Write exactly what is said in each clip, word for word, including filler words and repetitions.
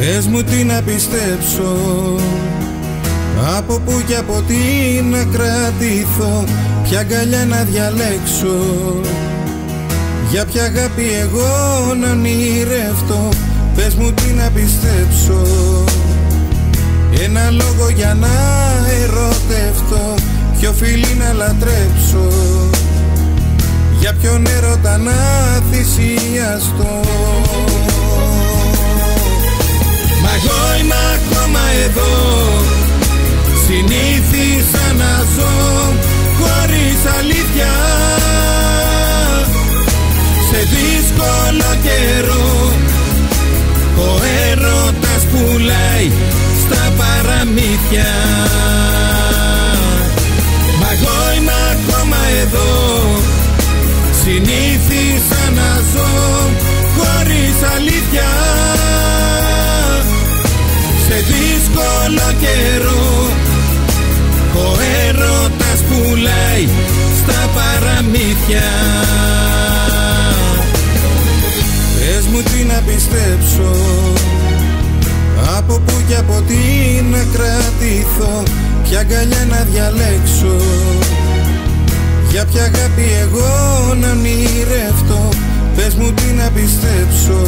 Πες μου τι να πιστέψω, από πού και από τι να κρατηθώ, ποια αγκαλιά να διαλέξω, για ποια αγάπη εγώ να ονειρευτώ. Πες μου τι να πιστέψω, ένα λόγο για να ερωτευτώ, ποιο φιλί να λατρέψω, για ποιον έρωτα να θυσιαστώ. Μα εγώ είμαι ακόμα εδώ, συνήθισα να ζω χωρίς αλήθεια, σε δύσκολο καιρό ο έρωτας πουλάει στα παραμύθια. Μα εγώ είμαι ακόμα εδώ, συνήθισα να ζω χωρίς αλήθεια, σε δύσκολο καιρό ο έρωτας πουλάει στα παραμύθια. Πες μου τι να πιστέψω, από πού και από τι να κρατηθώ, ποια αγκαλιά να διαλέξω, για ποια αγάπη εγώ να ονειρευτώ. Πες μου τι να πιστέψω,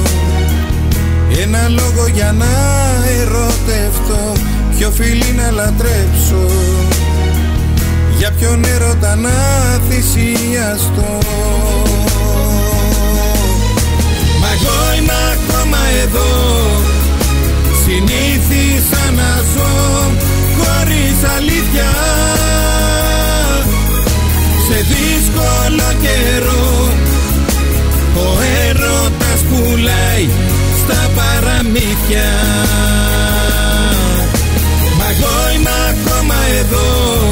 ένα λόγο για να ερωτευτώ, ποιο φιλί να λατρέψω, για ποιον έρωτα να θυσιαστώ. Μα εγώ είμαι ακόμα εδώ, συνήθισα να ζω χωρίς αλήθεια, σε δύσκολο καιρό ο έρωτας πουλάει στα παραμύθια. Μα εγώ είμαι ακόμα εδώ,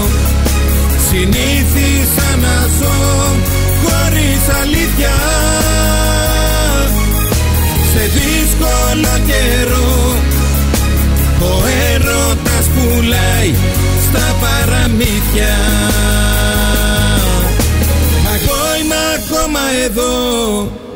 συνήθισα να ζω χωρίς αλήθεια, σε δύσκολο καιρό ο έρωτας πουλάει στα παραμύθια. Μα εγώ είμαι ακόμα εδώ.